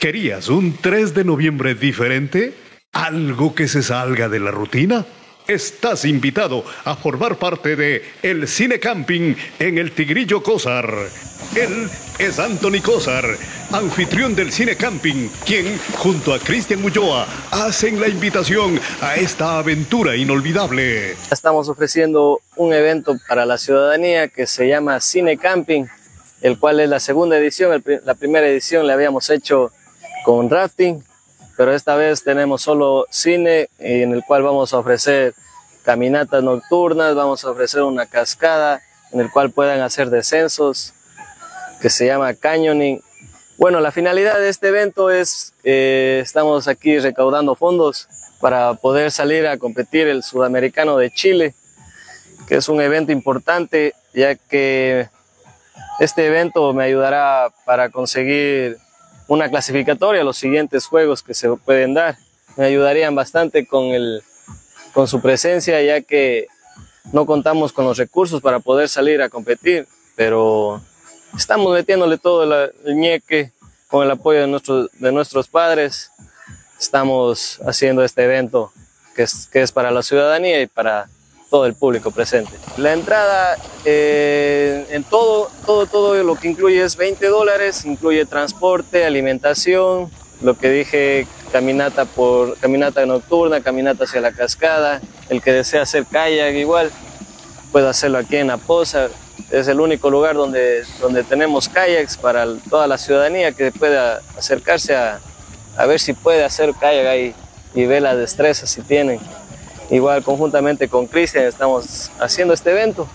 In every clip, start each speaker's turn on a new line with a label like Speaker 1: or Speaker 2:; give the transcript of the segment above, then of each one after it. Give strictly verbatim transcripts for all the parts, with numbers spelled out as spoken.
Speaker 1: ¿Querías un tres de noviembre diferente? ¿Algo que se salga de la rutina? Estás invitado a formar parte de El Cine Camping en el Tigrillo Cózar. Él es Anthony Cózar, anfitrión del Cine Camping, quien, junto a Cristian Ulloa, hacen la invitación a esta aventura inolvidable.
Speaker 2: Estamos ofreciendo un evento para la ciudadanía que se llama Cine Camping, el cual es la segunda edición. El, la primera edición la habíamos hecho con rafting, pero esta vez tenemos solo cine, en el cual vamos a ofrecer caminatas nocturnas, vamos a ofrecer una cascada en el cual puedan hacer descensos, que se llama canyoning. Bueno, la finalidad de este evento es, eh, estamos aquí recaudando fondos para poder salir a competir el Sudamericano de Chile, que es un evento importante, ya que este evento me ayudará para conseguir una clasificatoria a los siguientes juegos que se pueden dar. Me ayudarían bastante con, el, con su presencia, ya que no contamos con los recursos para poder salir a competir, pero estamos metiéndole todo el, el ñeque con el apoyo de, nuestro, de nuestros padres. Estamos haciendo este evento que es, que es para la ciudadanía y para todo el público presente. La entrada eh, en todo, todo, todo lo que incluye es veinte dólares, incluye transporte, alimentación, lo que dije, caminata, por, caminata nocturna, caminata hacia la cascada. El que desea hacer kayak igual puede hacerlo aquí en Apoza. Es el único lugar donde, donde tenemos kayaks para toda la ciudadanía que pueda acercarse a, a ver si puede hacer kayak ahí y ver las destrezas si tienen. Igual conjuntamente con Cristian estamos haciendo este evento.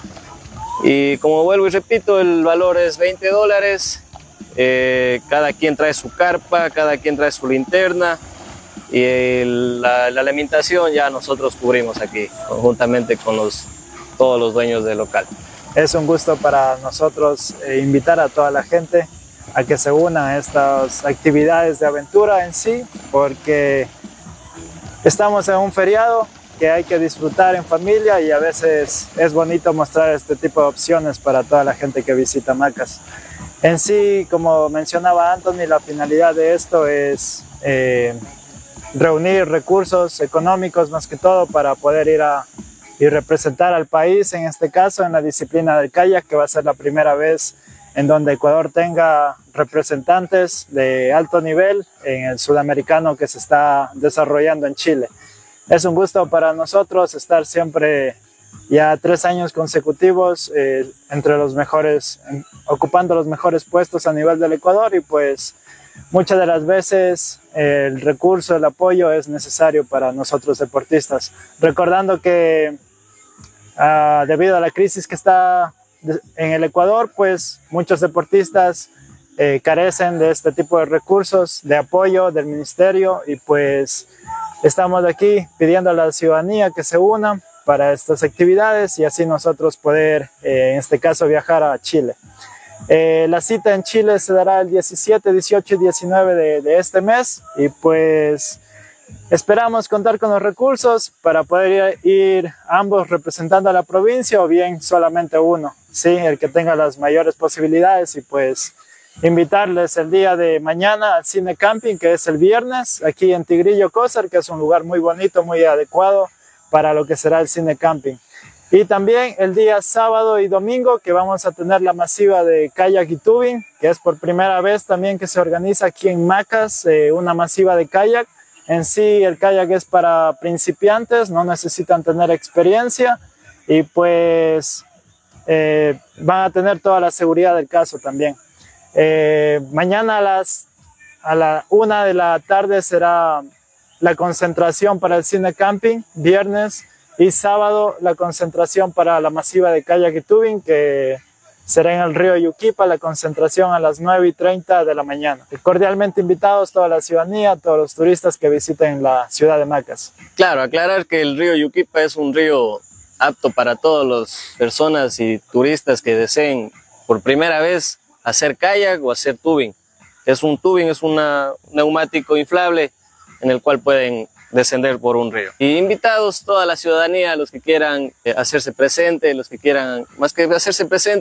Speaker 2: Y como vuelvo y repito, el valor es veinte dólares. Eh, cada quien trae su carpa, cada quien trae su linterna. Y el, la, la alimentación ya nosotros cubrimos aquí, conjuntamente con los, todos los dueños del local.
Speaker 3: Es un gusto para nosotros eh, invitar a toda la gente a que se una a estas actividades de aventura en sí, porque estamos en un feriado que hay que disfrutar en familia y a veces es bonito mostrar este tipo de opciones para toda la gente que visita Macas. En sí, como mencionaba Anthony, la finalidad de esto es eh, reunir recursos económicos más que todo para poder ir a y representar al país, en este caso en la disciplina del kayak, que va a ser la primera vez en donde Ecuador tenga representantes de alto nivel en el sudamericano que se está desarrollando en Chile. Es un gusto para nosotros estar siempre ya tres años consecutivos eh, entre los mejores, ocupando los mejores puestos a nivel del Ecuador, y pues muchas de las veces eh, el recurso, el apoyo es necesario para nosotros deportistas. Recordando que uh, debido a la crisis que está en el Ecuador, pues muchos deportistas eh, carecen de este tipo de recursos, de apoyo del ministerio, y pues estamos aquí pidiendo a la ciudadanía que se una para estas actividades y así nosotros poder, eh, en este caso, viajar a Chile. Eh, la cita en Chile se dará el diecisiete, dieciocho y diecinueve de, de este mes, y pues esperamos contar con los recursos para poder ir, ir ambos representando a la provincia o bien solamente uno, ¿sí? El que tenga las mayores posibilidades, y pues invitarles el día de mañana al Cine Camping, que es el viernes, aquí en Tigrillo Cózar, que es un lugar muy bonito, muy adecuado para lo que será el Cine Camping. Y también el día sábado y domingo, que vamos a tener la masiva de kayak y tubing, que es por primera vez también que se organiza aquí en Macas, eh, una masiva de kayak. En sí el kayak es para principiantes, no necesitan tener experiencia, y pues eh, van a tener toda la seguridad del caso también. Eh, mañana a las a la una de la tarde será la concentración para el Cine Camping, viernes, y sábado la concentración para la masiva de kayak y tubing, que será en el río Yuquipa, la concentración a las nueve y treinta de la mañana. Cordialmente invitados toda la ciudadanía, todos los turistas que visiten la ciudad de Macas.
Speaker 2: Claro, aclarar que el río Yuquipa es un río apto para todas las personas y turistas que deseen por primera vez hacer kayak o hacer tubing. Es un tubing, es un neumático inflable en el cual pueden descender por un río. Y invitados toda la ciudadanía, los que quieran hacerse presente, los que quieran, más que hacerse presente,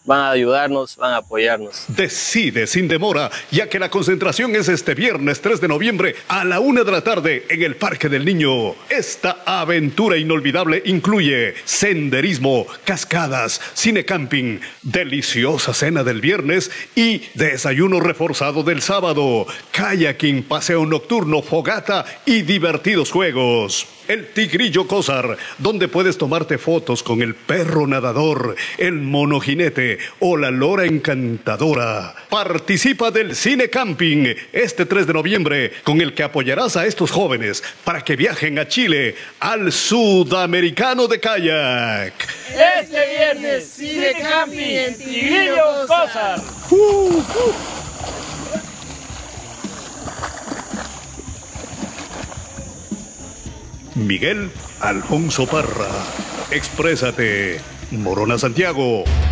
Speaker 2: van a ayudarnos, van a apoyarnos.
Speaker 1: Decide sin demora, ya que la concentración es este viernes tres de noviembre a la una de la tarde en el Parque del Niño. Esta aventura inolvidable incluye senderismo, cascadas, cine camping, deliciosa cena del viernes y desayuno reforzado del sábado, kayaking, paseo nocturno, fogata y divertidos juegos. El Tigrillo Cózar, donde puedes tomarte fotos con el perro nadador, el mono jinete o la lora encantadora. Participa del Cine Camping este tres de noviembre, con el que apoyarás a estos jóvenes para que viajen a Chile, al Sudamericano de Kayak.
Speaker 4: Este viernes, Cine Camping en Tigrillo Cózar.
Speaker 1: Uh, uh. Miguel Alfonso Parra. Exprésate, Morona Santiago.